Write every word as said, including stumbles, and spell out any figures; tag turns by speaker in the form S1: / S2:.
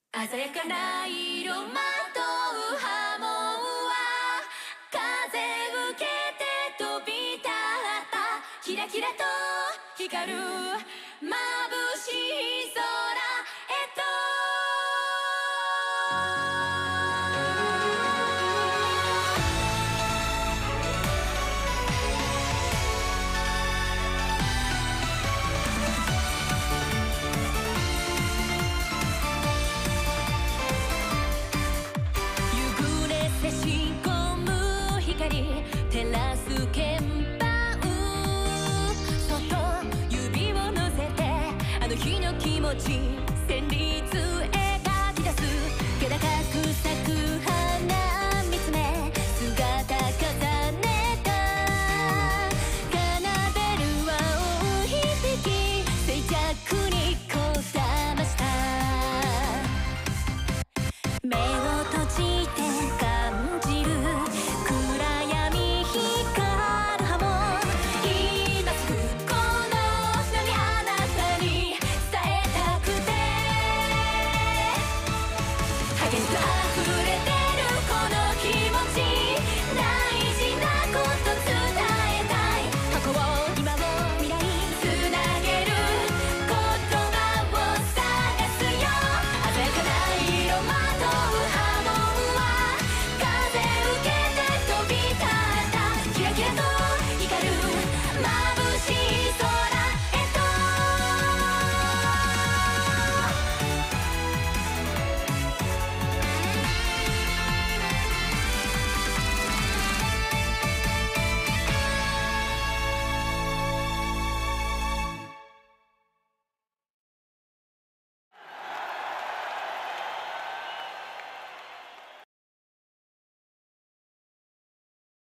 S1: 鮮やかな色まとう波紋は風受けて飛び立ったキラキラと光る眩しい空へと照らす鍵盤そっと指を乗せてあの日の気持ち